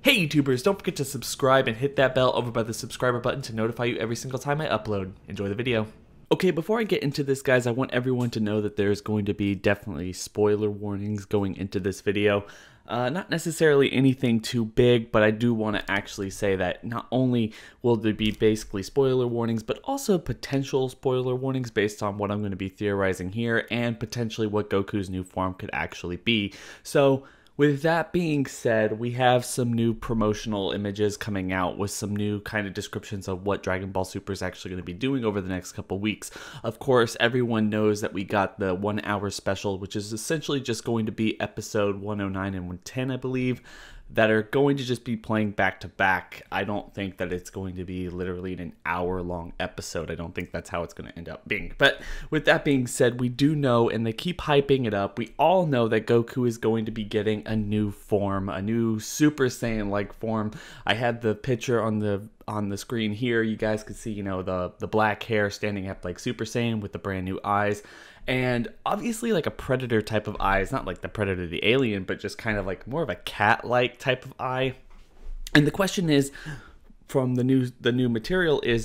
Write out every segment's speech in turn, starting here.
Hey YouTubers, don't forget to subscribe and hit that bell over by the subscriber button to notify you every single time I upload. Enjoy the video. Okay, before I get into this, guys, I want everyone to know that there's going to be definitely spoiler warnings going into this video. Not necessarily anything too big, but I do want to actually say that not only will there be basically spoiler warnings, but also potential spoiler warnings based on what I'm going to be theorizing here and potentially what Goku's new form could actually be. So, with that being said, we have some new promotional images coming out with some new kind of descriptions of what Dragon Ball Super is actually going to be doing over the next couple weeks. Of course, everyone knows that we got the 1 hour special, which is essentially just going to be episode 109 and 110, I believe, that are going to just be playing back to back. I don't think that it's going to be literally an hour-long episode. I don't think that's how it's going to end up being. But with that being said, we do know, and they keep hyping it up, we all know that Goku is going to be getting a new form, a new Super Saiyan-like form. I had the picture on the screen here. You guys could see, you know, the black hair standing up like Super Saiyan with the brand new eyes. And obviously like a predator type of eyes, not like the Predator the alien, but just kind of like more of a cat-like type of eye. And the question is, from the new material is,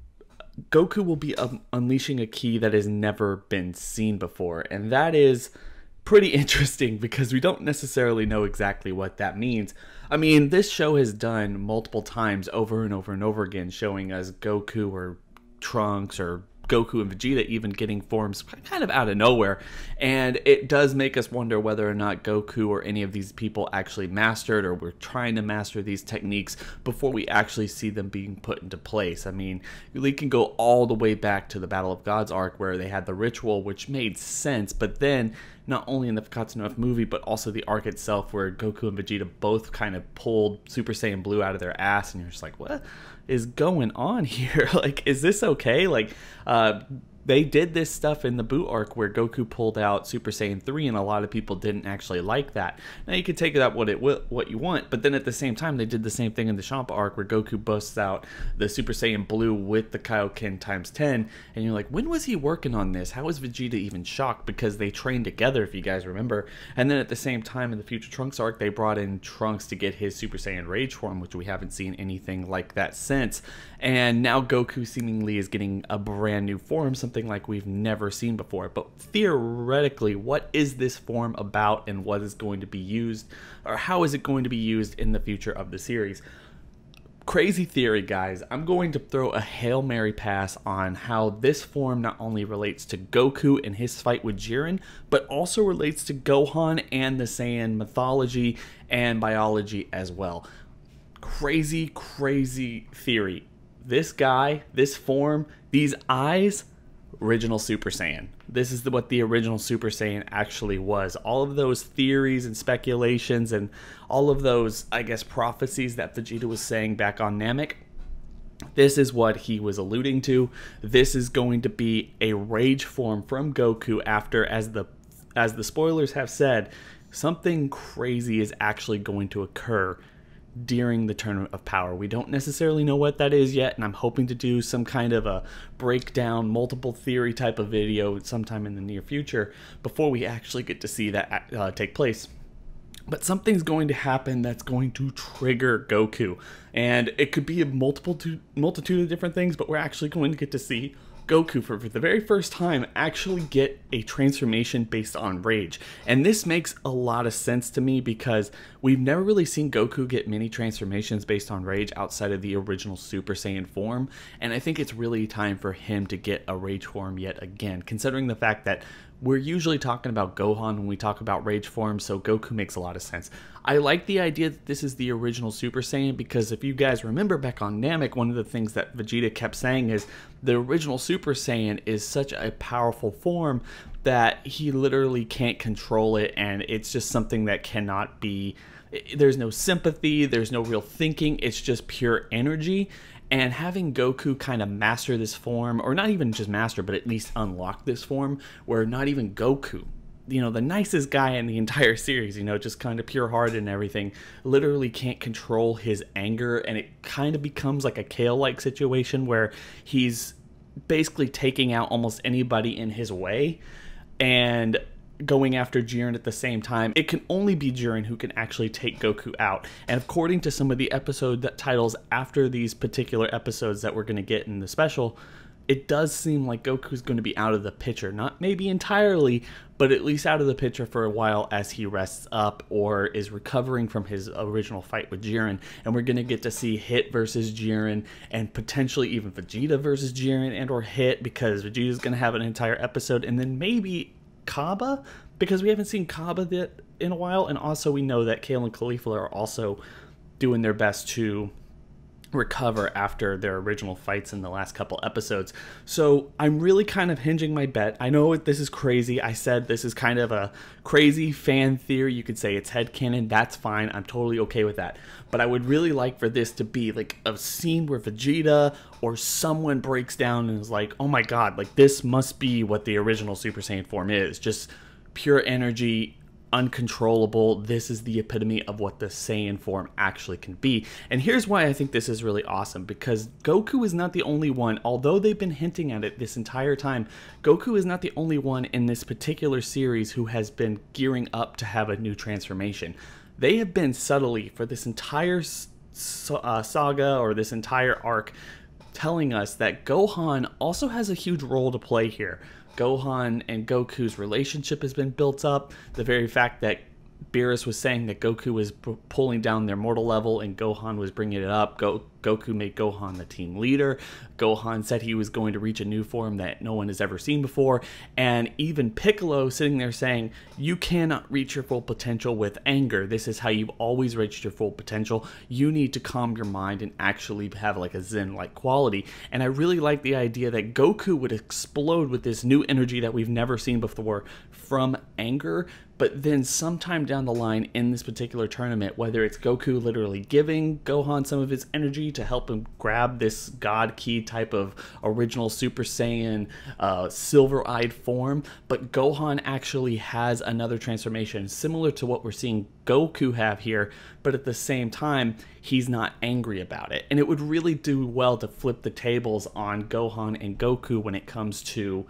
Goku will be unleashing a ki that has never been seen before. And that is pretty interesting because we don't necessarily know exactly what that means. I mean, this show has done multiple times over and over and over again, showing us Goku or Trunks or Goku and Vegeta even getting forms kind of out of nowhere, and it does make us wonder whether or not Goku or any of these people actually mastered or were trying to master these techniques before we actually see them being put into place. I mean, we can go all the way back to the Battle of Gods arc where they had the ritual, which made sense, but then not only in the Forgotten Enough movie, but also the arc itself where Goku and Vegeta both kind of pulled Super Saiyan Blue out of their ass, and you're just like, what is going on here? Like, is this okay? Like, they did this stuff in the Buu arc where Goku pulled out Super Saiyan 3, and a lot of people didn't actually like that. Now, you can take that what you want, but then at the same time, they did the same thing in the Champa arc where Goku busts out the Super Saiyan Blue with the Kaioken times 10, and you're like, when was he working on this? How was Vegeta even shocked? Because they trained together, if you guys remember. And then at the same time, in the Future Trunks arc, they brought in Trunks to get his Super Saiyan Rage form, which we haven't seen anything like that since. And now Goku seemingly is getting a brand new form, something like we've never seen before. But theoretically, what is this form about, and what is going to be used, or how is it going to be used in the future of the series? Crazy theory, guys. I'm going to throw a Hail Mary pass on how this form not only relates to Goku and his fight with Jiren, but also relates to Gohan and the Saiyan mythology and biology as well. Crazy, crazy theory. This guy, this form, these eyes, original Super Saiyan. This is what the original Super Saiyan actually was. All of those theories and speculations and all of those, I guess, prophecies that Vegeta was saying back on Namek, this is what he was alluding to. This is going to be a rage form from Goku after, as the spoilers have said, something crazy is actually going to occur during the Tournament of Power. We don't necessarily know what that is yet, and I'm hoping to do some kind of a breakdown, multiple theory type of video sometime in the near future before we actually get to see that take place. But something's going to happen that's going to trigger Goku, and it could be a multitude of different things, but we're actually going to get to see Goku for the very first time actually get a transformation based on rage. And this makes a lot of sense to me because we've never really seen Goku get many transformations based on rage outside of the original Super Saiyan form, and I think it's really time for him to get a rage form yet again, considering the fact that we're usually talking about Gohan when we talk about rage forms, so Goku makes a lot of sense. I like the idea that this is the original Super Saiyan because if you guys remember back on Namek, one of the things that Vegeta kept saying is the original Super Saiyan is such a powerful form that he literally can't control it, and it's just something that cannot be... There's no sympathy, there's no real thinking, it's just pure energy. And having Goku kind of master this form, or not even just master, but at least unlock this form, where not even Goku, you know, the nicest guy in the entire series, you know, just kind of pure-hearted and everything, literally can't control his anger, and it kind of becomes like a Kale-like situation where he's basically taking out almost anybody in his way. And going after Jiren at the same time, it can only be Jiren who can actually take Goku out. And according to some of the episode titles after these particular episodes that we're going to get in the special, it does seem like Goku's going to be out of the picture. Not maybe entirely, but at least out of the picture for a while as he rests up or is recovering from his original fight with Jiren. And we're going to get to see Hit versus Jiren, and potentially even Vegeta versus Jiren and or Hit, because Vegeta's going to have an entire episode. And then maybe Kaba, because we haven't seen Kaba in a while. And also we know that Kale and Caulifla are also doing their best to recover after their original fights in the last couple episodes. So I'm really kind of hinging my bet. I know this is crazy. I said this is kind of a crazy fan theory. You could say it's headcanon. That's fine. I'm totally okay with that. But I would really like for this to be like a scene where Vegeta or someone breaks down and is like, oh my god, like this must be what the original Super Saiyan form is. Just pure energy, uncontrollable. This is the epitome of what the Saiyan form actually can be. And here's why I think this is really awesome, because Goku is not the only one, although they've been hinting at it this entire time, Goku is not the only one in this particular series who has been gearing up to have a new transformation. They have been subtly, for this entire saga or this entire arc, telling us that Gohan also has a huge role to play here. Gohan and Goku's relationship has been built up. The very fact that Beerus was saying that Goku was pulling down their mortal level and Gohan was bringing it up. Goku made Gohan the team leader. Gohan said he was going to reach a new form that no one has ever seen before. And even Piccolo sitting there saying, you cannot reach your full potential with anger. This is how you've always reached your full potential. You need to calm your mind and actually have like a Zen-like quality. And I really like the idea that Goku would explode with this new energy that we've never seen before from anger. But then sometime down the line in this particular tournament, whether it's Goku literally giving Gohan some of his energy to help him grab this God Key type of original Super Saiyan silver-eyed form, but Gohan actually has another transformation similar to what we're seeing Goku have here, but at the same time, he's not angry about it. And it would really do well to flip the tables on Gohan and Goku when it comes to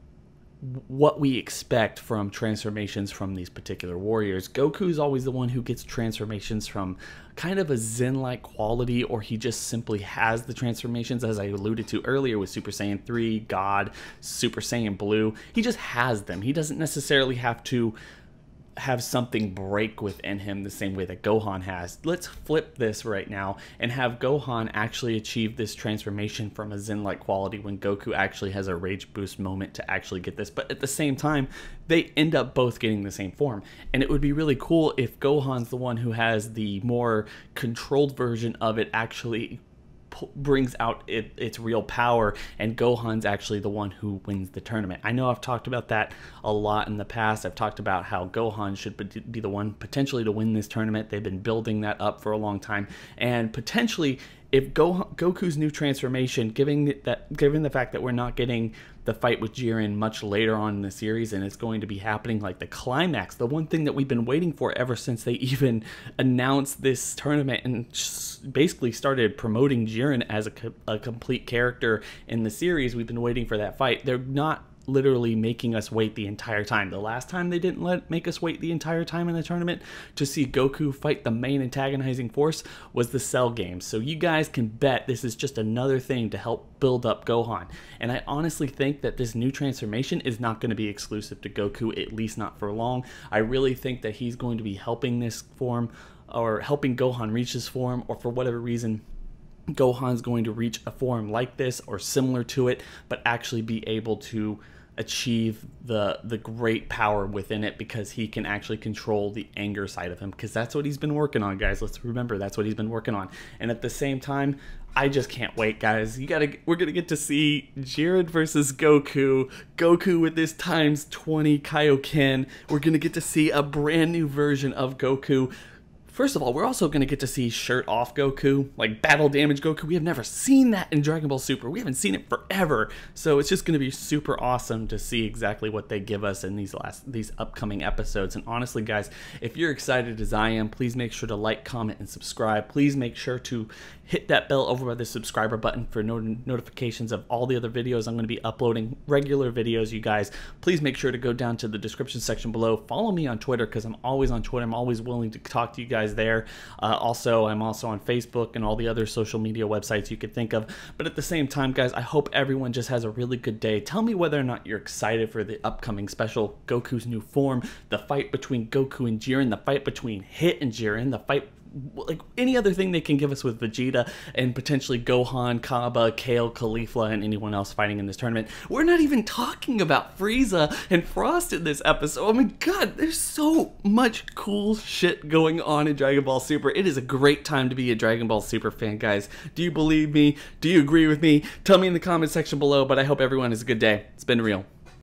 what we expect from transformations from these particular warriors. Goku's always the one who gets transformations from kind of a Zen-like quality, or he just simply has the transformations, as I alluded to earlier with Super Saiyan 3, God, Super Saiyan Blue. He just has them. He doesn't necessarily have to have something break within him the same way that Gohan has. Let's flip this right now and have Gohan actually achieve this transformation from a Zen-like quality when Goku actually has a rage boost moment to actually get this. But at the same time, they end up both getting the same form. And it would be really cool if Gohan's the one who has the more controlled version of it actually brings out its real power, and Gohan's actually the one who wins the tournament. I know I've talked about that a lot in the past. I've talked about how Gohan should be the one potentially to win this tournament. They've been building that up for a long time, and potentially if Goku's new transformation, given the fact that we're not getting the fight with Jiren much later on in the series, and it's going to be happening like the climax, the one thing that we've been waiting for ever since they even announced this tournament and basically started promoting Jiren as a complete character in the series, we've been waiting for that fight. They're not literally making us wait the entire time. The last time they didn't make us wait the entire time in the tournament to see Goku fight the main antagonizing force was the Cell games. So you guys can bet this is just another thing to help build up Gohan. And I honestly think that this new transformation is not going to be exclusive to Goku, at least not for long. I really think that he's going to be helping this form, or helping Gohan reach this form, or for whatever reason Gohan's going to reach a form like this or similar to it, but actually be able to achieve the great power within it, because he can actually control the anger side of him, because that's what he's been working on, guys. Let's remember that's what he's been working on. And at the same time, I just can't wait, guys. We're gonna get to see Jiren versus Goku with this ×20 Kaioken. We're gonna get to see a brand new version of Goku First of all, we're also going to get to see shirt off Goku, like battle damage Goku. We have never seen that in Dragon Ball Super. We haven't seen it forever. So it's just going to be super awesome to see exactly what they give us in these upcoming episodes. And honestly, guys, if you're excited as I am, please make sure to like, comment, and subscribe. Please make sure to hit that bell over by the subscriber button for notifications of all the other videos. I'm going to be uploading regular videos, you guys. Please make sure to go down to the description section below. Follow me on Twitter, because I'm always on Twitter. I'm always willing to talk to you guys there. I'm also on Facebook and all the other social media websites you could think of. But at the same time, guys, I hope everyone just has a really good day. Tell me whether or not you're excited for the upcoming special, Goku's new form, the fight between Goku and Jiren, the fight between Hit and Jiren, the fight, like any other thing they can give us with Vegeta and potentially Gohan, Kaba, Kale, Caulifla, and anyone else fighting in this tournament. We're not even talking about Frieza and Frost in this episode. Oh my god, there's so much cool shit going on in Dragon Ball Super. It is a great time to be a Dragon Ball Super fan, guys. Do you believe me? Do you agree with me? Tell me in the comment section below, but I hope everyone has a good day. It's been real.